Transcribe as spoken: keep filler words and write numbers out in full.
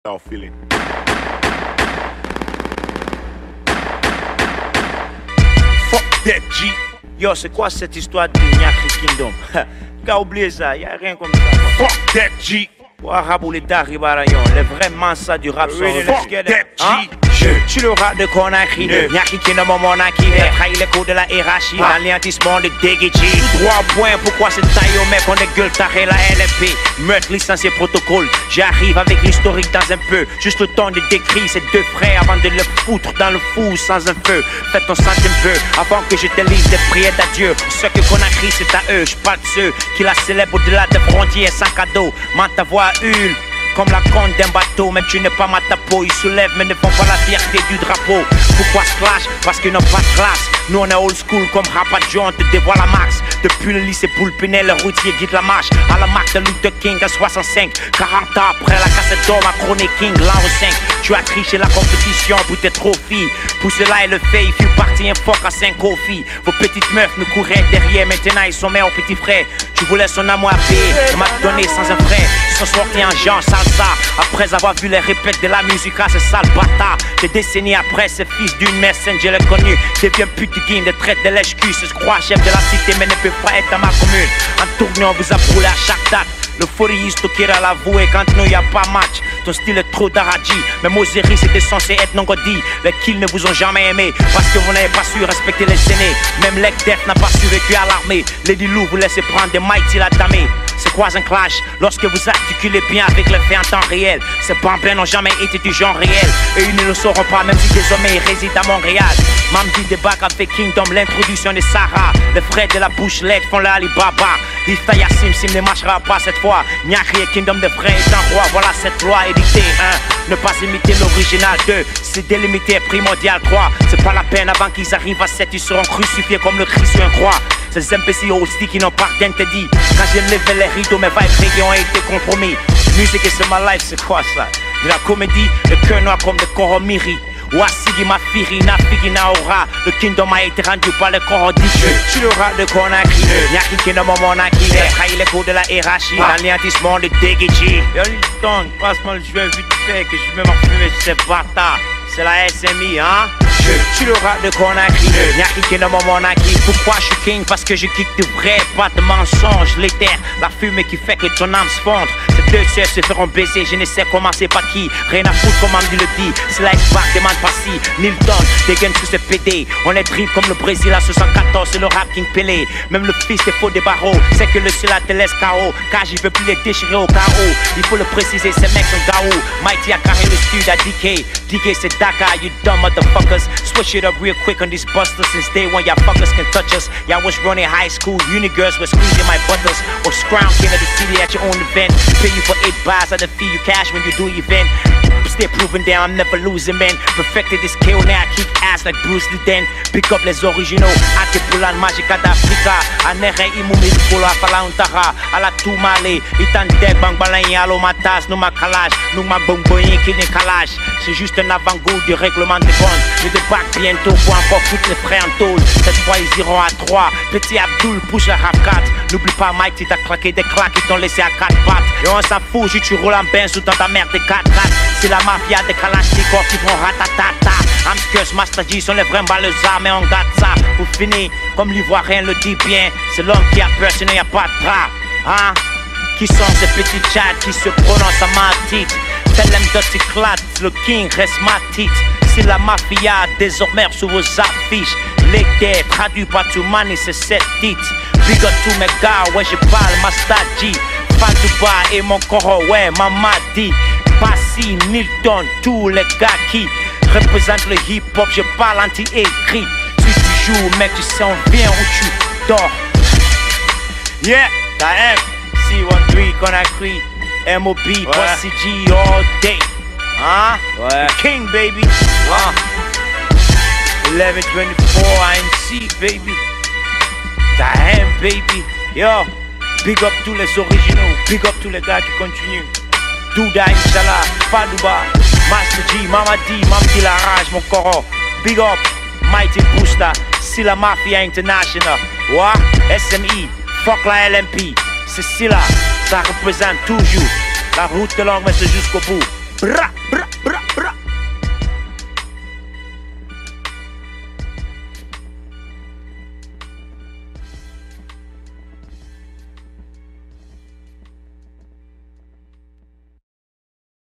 Start feeling. Fuck that G. Yo, c'est quoi cette histoire de Nyaki Kingdom? Qu'a oublié ça, y'a rien comme ça. Fuck that G. Warabouleta Ribarayon, le vrai mansa du rap. Really, fuck that G. Je tue le rap de Konakri, de Nyaki Kingdom mon Monaki, trahi les coups de la hiérarchie, l'anéantissement de Degeji. Droit au point, pourquoi c'est taille au mec, on est gueule taré la L F P. Meurtre, licencié, protocole. J'arrive avec l'historique dans un peu, juste le temps de décrire ces deux frères avant de le foutre dans le fou sans un feu. Fais ton centième vœu avant que je te lise des prières d'adieu. Ce que Konakri c'est à eux, je parle de ceux qui la célèbrent au-delà des frontières sans cadeau. Ment ta voix hule comme la conte d'un bateau, même tu n'es pas ma tapeau. Ils soulèvent mais ne font pas la fierté du drapeau. Pourquoi se clash? Parce qu'ils n'ont pas de classe. Nous on est old school comme Rapa John te dévoile la max. Depuis le lycée Poulpinet, le routier guide la marche à la marque de Luther King à soixante-cinq. quarante ans après la cassette d'or, ma chronique King, l'an cinq. Tu as triché la compétition pour tes trophies. Pour cela il le fait, il fut parti un fuck à cinq coffees. Vos petites meufs nous couraient derrière, maintenant ils sont meilleurs petits frères. Tu voulais son amour à paix, il m'a donné sans un frère. Ils sont sortis en genre salsa, après avoir vu les répètes de la musique à ce sale bâtard. Des décennies après, ce fils d'une messenger le connu devient pute de game, de traite de lèche-cul. Se croit chef de la cité mais ne peut pas être dans ma commune. En tournant, on vous a brûlé à chaque date. Le fourriiste qui ira l'avouer quand nous y a pas match. Ton style est trop d'Araji. Mais Moseri c'était censé être non-godi. Les kills ne vous ont jamais aimé parce que vous n'avez pas su respecter les aînés. Même Lek Def n'a pas survécu à l'armée. Lady Lou vous laissez prendre des mighty la damée. C'est quoi un clash? Lorsque vous articulez bien avec le fait en temps réel. Ces bambins n'ont jamais été du genre réel. Et ils ne le sauront pas même si désormais ils résident à Montréal. Mamdi débarque avec Kingdom, l'introduction de Sarah. Les frères de la bouche LED font le Alibaba. Ifta Yassim Sim ne marchera pas cette fois. Nyaki et Kingdom de vrai est un roi. Voilà cette loi éditée. un. Ne pas imiter l'original. deux. C'est délimité primordial. trois. C'est pas la peine avant qu'ils arrivent à sept. Ils seront crucifiés comme le Christ sur un croix. Ces imbéciles hosties qui n'ont pas d'interdit. Quand j'ai levé les rideaux, mes vibes reggae ont été compromis. Musique et c'est ma life, c'est quoi ça? De la comédie, le cœur noir comme de Koromiri. Ouassigi ma firi, na figi na aura. Le kingdom a été rendu par le Korodi. Je suis le rat de Konakri. Nyaki Kingdom mon Monaki. Trahi les coups de la hiérarchie. L'anéantissement de Degeji. Yo Liston, passe-moi le jeu vite fait que je vais m'en fumer ces bâtards. C'est la S M I, hein? Je suis le rat de Konakri. Nyaki Kingdom mon Monaki. Pourquoi je suis king? Parce que je kick de vrai, pas de mensonges. L'éther, la fumée qui fait que ton âme se fondre. Ces deux sœurs se feront baiser, je ne sais comment c'est pas qui. Rien à foutre comme Andy le dit. Slice back, demande pas si. Nilton, dégaine sous ses P D. On est drip comme le Brésil à soixante-quatorze, c'est le rap King Pelé. Même le fils des faux des barreaux, c'est que le ciel te laisse K O. Car j'y veux plus les déchirer au K O. Il faut le préciser, ces mecs sont Gao. Mighty a carré le stud à D K. D K c'est Dakar, you dumb motherfuckers. Switch it up real quick on these busters. Since day one, y'all fuckers can touch us. Y'all was running high school, uni girls were squeezing my butters. Or scrounge king of the city at your own event. Pay you for eight bars, I fee you cash when you do event. Stay proving that I'm never losing, man. Perfected this K O, now I kick ass like Bruce Lee then. Pick up les originaux, Ate Poulan, Magica d'Africa. Anerin Imumi, Polo, Afala Untara. Ala Toumale, Itan Deg, Bang Balayn, Alo Matas, Nouma Kalash, Nouma Bomboyen, Kine Kalash. C'est juste un avant-goût du règlement des comptes. Je débarque bientôt pour encore foutre les frères en tôle. Cette fois ils iront à trois. Petit Abdul pousse la rap quatre. N'oublie pas Mike, tu t'as claqué des claques, ils t'ont laissé à quatre pattes. Et on s'en fout, tu roules en benz ou dans ta merde de quatre quatre. C'est la mafia de Kalashnikov qui font ratatata. Amskers, Master G sont les vrais balleux mais on gâte ça. Pour finir, comme l'ivoirien le dit bien, c'est l'homme qui a peur, sinon y a pas de drap. Hein? Qui sont ces petits chats qui se prononcent à ma titre? Tell them dirty clad, le king reste ma titre. C'est la mafia désormais sous vos affiches. Les terres traduits par Toumani, c'est sept titres. Big up tous mes gars, ouais je parle Master G. Fadouba et mon corps, ouais Mamadi. Passy, Nilton, tous les gars qui représentent le hip-hop, je parle anti-écrit. Si tu joues, mec, tu sens bien où tu dors. Yeah, t'as M, C treize, Konakri, M O B, ouais. Bossy G all day. Hein? Ouais. King, baby. Huh? eleven twenty-four, I M C, baby. T'as M, baby. Yo, big up tous les originaux, big up tous les gars qui continuent. Douda, Inch'Allah, Fadouba, Master G, Mamadi, Mamdi la rage, mon coro. Big up, Mighty Booster, Silla Mafia International. What? S M I, fuck la L M P. C'est Silla, ça représente toujours. La route de longue, mais c'est jusqu'au bout. bra, bra.